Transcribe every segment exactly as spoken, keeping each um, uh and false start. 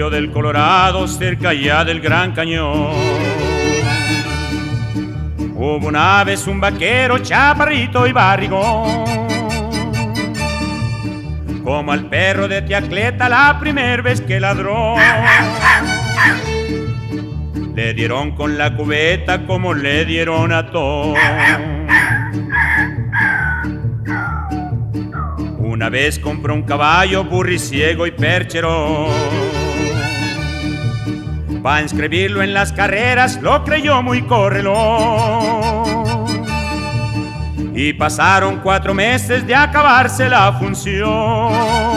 pueblo del Colorado, cerca ya del Gran Cañón. Hubo una vez un vaquero chaparrito y barrigón, como al perro de Tiacleta la primera vez que ladró. Le dieron con la cubeta como le dieron a todos. Una vez compró un caballo burriciego y perchero. Pa' inscribirlo en las carreras lo creyó muy correlón. Y pasaron cuatro meses de acabarse la función.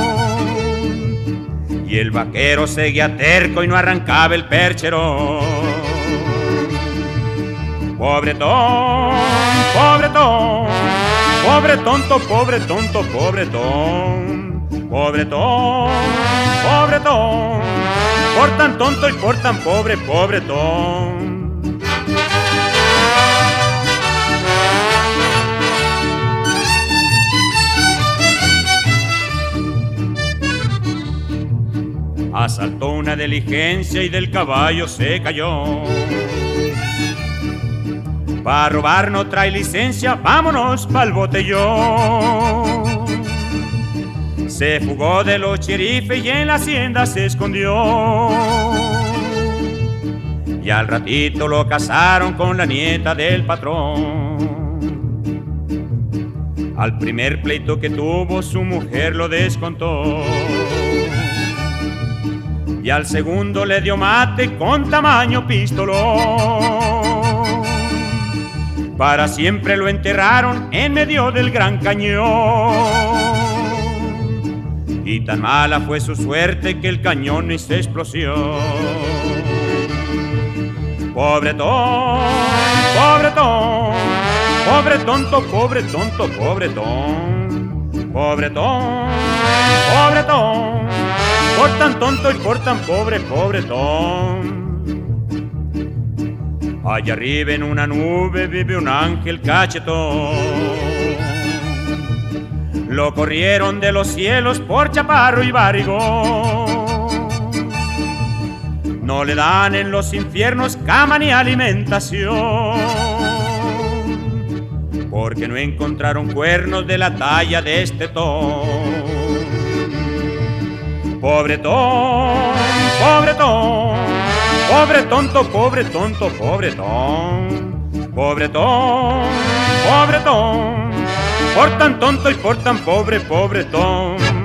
Y el vaquero seguía terco y no arrancaba el perchero. Pobretón, pobretón, pobre tonto, pobre tonto, pobretón, pobretón, pobretón, por tan tonto y por tan pobre, pobretón. Asaltó una diligencia y del caballo se cayó. Pa' robar no trae licencia, vámonos pa'l botellón. Se fugó de los cherifes y en la hacienda se escondió. Y al ratito lo casaron con la nieta del patrón. Al primer pleito que tuvo su mujer lo descontó. Y al segundo le dio mate con tamaño pistolón. Para siempre lo enterraron en medio del Gran Cañón. Y tan mala fue su suerte que el cañón ni se explosió. Pobretón, pobretón, pobre tonto, pobre tonto, pobretón, pobretón, pobretón, por tan tonto y por tan pobre, pobretón. Allá arriba en una nube vive un ángel cachetón. Lo corrieron de los cielos por chaparro y barrigón. No le dan en los infiernos cama ni alimentación, porque no encontraron cuernos de la talla de este ton. Pobretón, pobretón, pobre tonto, pobre tonto, pobretón, pobretón, pobretón, por tan tonto y por tan pobre, pobretón.